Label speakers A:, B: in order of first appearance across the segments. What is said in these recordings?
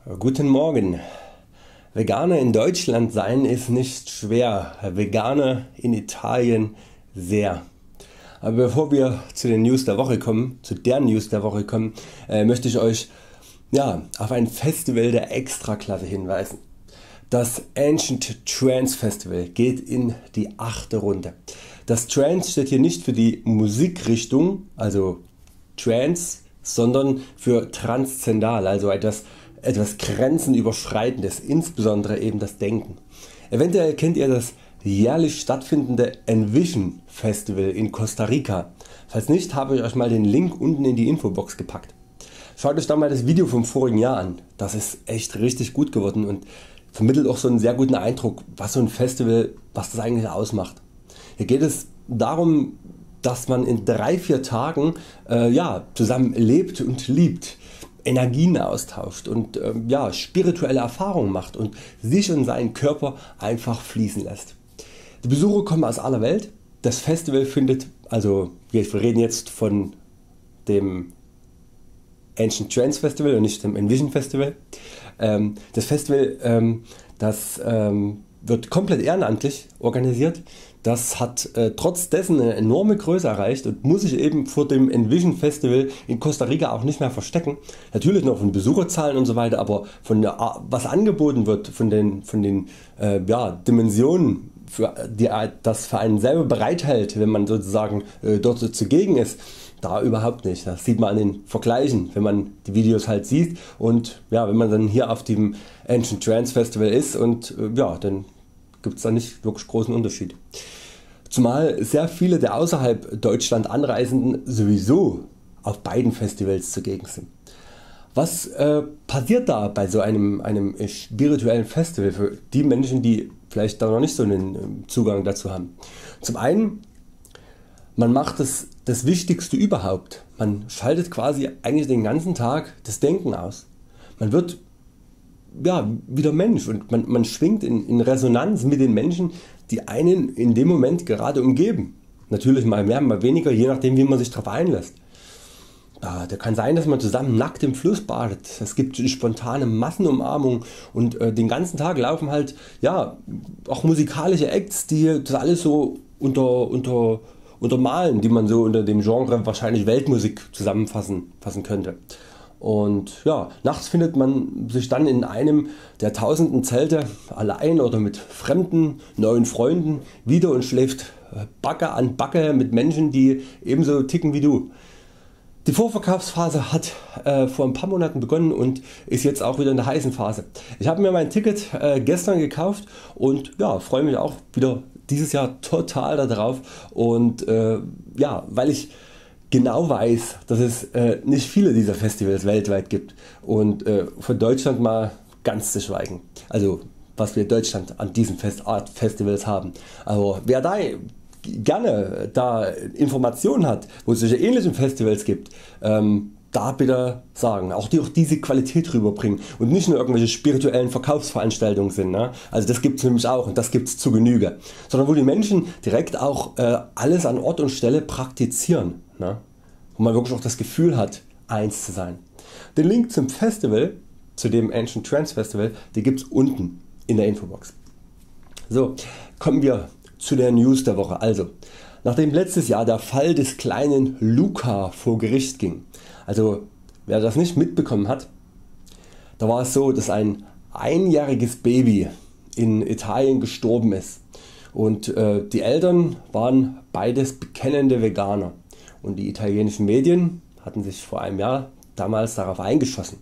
A: Guten Morgen. Veganer in Deutschland sein ist nicht schwer, Veganer in Italien sehr. Aber bevor wir zu den News der Woche kommen, möchte ich euch auf ein Festival der Extraklasse hinweisen. Das Ancient Trance Festival geht in die 8. Runde. Das Trance steht hier nicht für die Musikrichtung, also Trance, sondern für transzendal, also etwas grenzenüberschreitendes, insbesondere eben das Denken. Eventuell kennt ihr das jährlich stattfindende Envision Festival in Costa Rica. Falls nicht, habe ich euch mal den Link unten in die Infobox gepackt. Schaut euch da mal das Video vom vorigen Jahr an. Das ist echt richtig gut geworden und vermittelt auch so einen sehr guten Eindruck, was so ein Festival, was das eigentlich ausmacht. Hier geht es darum, dass man in 3-4 Tagen zusammen lebt und liebt, Energien austauscht und spirituelle Erfahrungen macht und sich und seinen Körper einfach fließen lässt. Die Besucher kommen aus aller Welt. Das Festival findet, also wir reden jetzt von dem Ancient Trance Festival und nicht dem Envision Festival. Das Festival wird komplett ehrenamtlich organisiert. Das hat trotz dessen eine enorme Größe erreicht und muss sich eben vor dem Envision Festival in Costa Rica auch nicht mehr verstecken. Natürlich noch von Besucherzahlen und so weiter, aber von was angeboten wird, von den Dimensionen, die das für einen selber bereithält, wenn man sozusagen dort zugegen ist, da überhaupt nicht. Das sieht man an den Vergleichen, wenn man die Videos halt sieht und wenn man dann hier auf dem Ancient Trance Festival ist und dann gibt es da nicht wirklich großen Unterschied. Zumal sehr viele der außerhalb Deutschland Anreisenden sowieso auf beiden Festivals zugegen sind. Was passiert da bei so einem spirituellen Festival für die Menschen, die vielleicht da noch nicht so einen Zugang dazu haben? Zum einen, man macht das Wichtigste überhaupt. Man schaltet quasi eigentlich den ganzen Tag das Denken aus. Man wird wieder Mensch und man schwingt in Resonanz mit den Menschen, die einen in dem Moment gerade umgeben. Natürlich mal mehr, mal weniger, je nachdem wie man sich darauf einlässt. Da kann sein, dass man zusammen nackt im Fluss badet. Es gibt spontane Massenumarmung und den ganzen Tag laufen halt auch musikalische Acts, die das alles so untermalen, die man so unter dem Genre wahrscheinlich Weltmusik zusammenfassen könnte. Und nachts findet man sich dann in einem der tausenden Zelte allein oder mit fremden neuen Freunden wieder und schläft Backe an Backe mit Menschen, die ebenso ticken wie du. Die Vorverkaufsphase hat vor ein paar Monaten begonnen und ist jetzt auch wieder in der heißen Phase. Ich habe mir mein Ticket gestern gekauft und freue mich auch wieder dieses Jahr total darauf und weil ich genau weiß, dass es nicht viele dieser Festivals weltweit gibt und von Deutschland mal ganz zu schweigen. Also was wir in Deutschland an diesen Art Festivals haben. Also wer da gerne Informationen hat, wo es solche ähnlichen Festivals gibt, da bitte sagen, auch diese Qualität rüberbringen und nicht nur irgendwelche spirituellen Verkaufsveranstaltungen sind. Ne? Also das gibt es nämlich auch und das gibt es zu Genüge, sondern wo die Menschen direkt auch alles an Ort und Stelle praktizieren, ne? Wo man wirklich auch das Gefühl hat, eins zu sein. Den Link zum Festival, zu dem Ancient Trance Festival, den gibt es unten in der Infobox. So, kommen wir zu der News der Woche. Also, nachdem letztes Jahr der Fall des kleinen Luca vor Gericht ging, also wer das nicht mitbekommen hat, da war es so, dass ein einjähriges Baby in Italien gestorben ist und die Eltern waren beides bekennende Veganer und die italienischen Medien hatten sich vor einem Jahr damals darauf eingeschossen,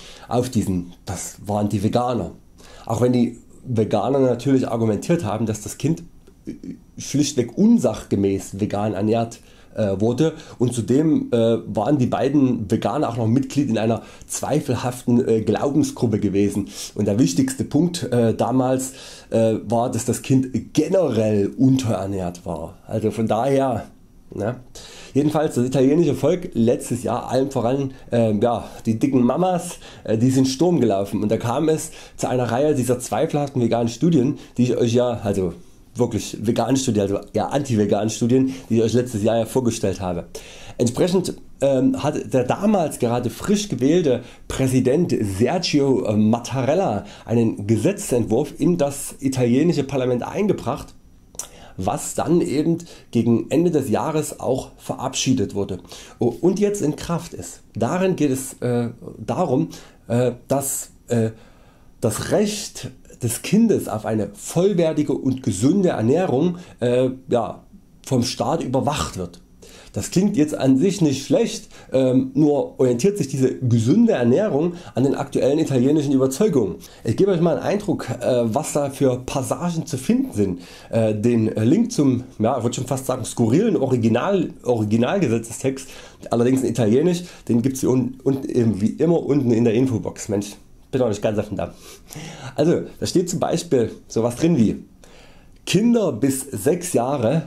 A: das waren die Veganer. Auch wenn die Veganer natürlich argumentiert haben, dass das Kind schlichtweg unsachgemäß vegan ernährt wurde und zudem waren die beiden Veganer auch noch Mitglied in einer zweifelhaften Glaubensgruppe gewesen und der wichtigste Punkt damals war, dass das Kind generell unterernährt war. Also von daher jedenfalls das italienische Volk letztes Jahr, allen voran die dicken Mamas, die sind Sturm gelaufen und da kam es zu einer Reihe dieser zweifelhaften veganen Studien, die ich euch wirklich vegan Studien, also anti-vegan Studien, die ich euch letztes Jahr vorgestellt habe. Entsprechend hat der damals gerade frisch gewählte Präsident Sergio Mattarella einen Gesetzentwurf in das italienische Parlament eingebracht, was dann eben gegen Ende des Jahres auch verabschiedet wurde und jetzt in Kraft ist. Darin geht es darum, dass das Recht des Kindes auf eine vollwertige und gesunde Ernährung vom Staat überwacht wird. Das klingt jetzt an sich nicht schlecht, nur orientiert sich diese gesunde Ernährung an den aktuellen italienischen Überzeugungen. Ich gebe Euch mal einen Eindruck, was da für Passagen zu finden sind. Den Link zum, ich würde schon fast sagen, skurrilen Originalgesetzestext, allerdings in Italienisch, den gibt es wie immer unten in der Infobox. Mensch, bin noch nicht ganz auf dem Damm. Also da steht zum Beispiel sowas drin wie: Kinder bis 6 Jahren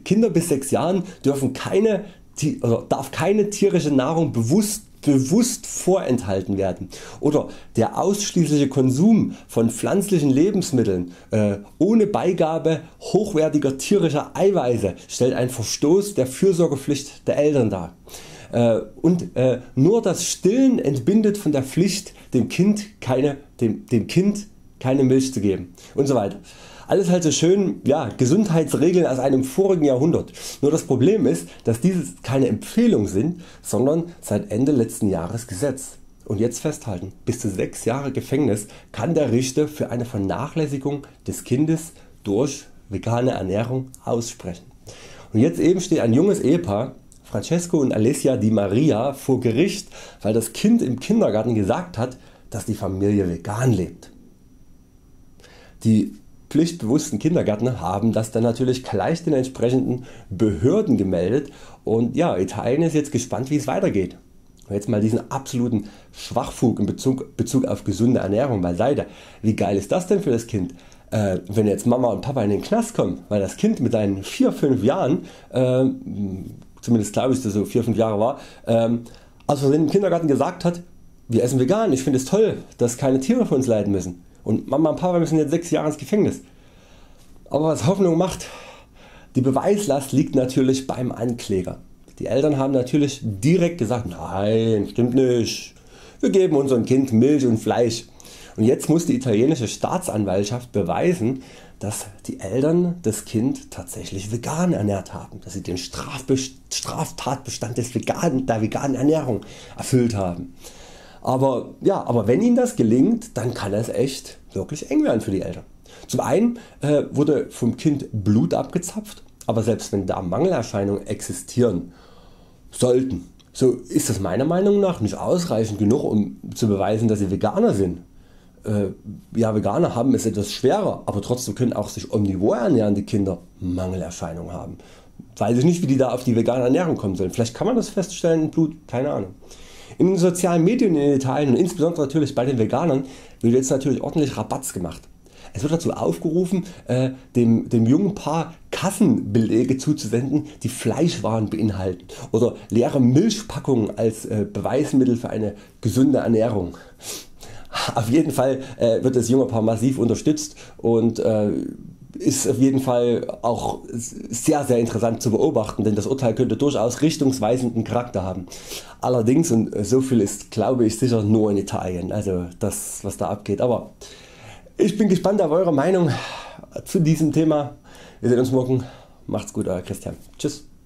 A: darf keine tierische Nahrung bewusst vorenthalten werden, oder der ausschließliche Konsum von pflanzlichen Lebensmitteln ohne Beigabe hochwertiger tierischer Eiweiße stellt einen Verstoß der Fürsorgepflicht der Eltern dar. Nur das Stillen entbindet von der Pflicht, dem Kind keine Milch zu geben und so weiter. Alles halt so schön, Gesundheitsregeln aus einem vorigen Jahrhundert. Nur das Problem ist, dass dieses keine Empfehlung sind, sondern seit Ende letzten Jahres Gesetz. Und jetzt festhalten: bis zu 6 Jahre Gefängnis kann der Richter für eine Vernachlässigung des Kindes durch vegane Ernährung aussprechen. Und jetzt eben steht ein junges Ehepaar, Francesco und Alessia Di Maria, vor Gericht, weil das Kind im Kindergarten gesagt hat, dass die Familie vegan lebt. Die pflichtbewussten Kindergärtner haben das dann natürlich gleich den entsprechenden Behörden gemeldet, und Italien ist jetzt gespannt, wie es weitergeht. Und jetzt mal diesen absoluten Schwachfug in Bezug auf gesunde Ernährung beiseite. Wie geil ist das denn für das Kind, wenn jetzt Mama und Papa in den Knast kommen, weil das Kind mit seinen 4-5 Jahren, zumindest glaube ich, dass so 4-5 Jahre war, aus Versehen im Kindergarten gesagt hat: wir essen vegan, ich finde es toll, dass keine Tiere für uns leiden müssen. Und Mama und Papa müssen jetzt 6 Jahre ins Gefängnis. Aber was Hoffnung macht: die Beweislast liegt natürlich beim Ankläger. Die Eltern haben natürlich direkt gesagt: nein, stimmt nicht, wir geben unserem Kind Milch und Fleisch. Und jetzt muss die italienische Staatsanwaltschaft beweisen, dass die Eltern das Kind tatsächlich vegan ernährt haben, dass sie den Straftatbestand der veganen Ernährung erfüllt haben. Aber wenn ihnen das gelingt, dann kann es echt wirklich eng werden für die Eltern. Zum einen wurde vom Kind Blut abgezapft, aber selbst wenn da Mangelerscheinungen existieren sollten, so ist das meiner Meinung nach nicht ausreichend genug, um zu beweisen, dass sie Veganer sind. Veganer haben es etwas schwerer, aber trotzdem können auch sich omnivor ernährende Kinder Mangelerscheinungen haben. Weiß ich nicht, wie die da auf die vegane Ernährung kommen sollen. Vielleicht kann man das feststellen im Blut, keine Ahnung. In den sozialen Medien in Italien und insbesondere natürlich bei den Veganern wird jetzt natürlich ordentlich Rabatz gemacht. Es wird dazu aufgerufen, dem jungen Paar Kassenbelege zuzusenden, die Fleischwaren beinhalten, oder leere Milchpackungen als Beweismittel für eine gesunde Ernährung. Auf jeden Fall wird das junge Paar massiv unterstützt und ist auf jeden Fall auch sehr interessant zu beobachten, denn das Urteil könnte durchaus richtungsweisenden Charakter haben. Allerdings, und so viel ist, glaube ich, sicher nur in Italien, also das, was da abgeht. Aber ich bin gespannt auf eure Meinung zu diesem Thema. Wir sehen uns morgen. Macht's gut, Euer Christian. Tschüss.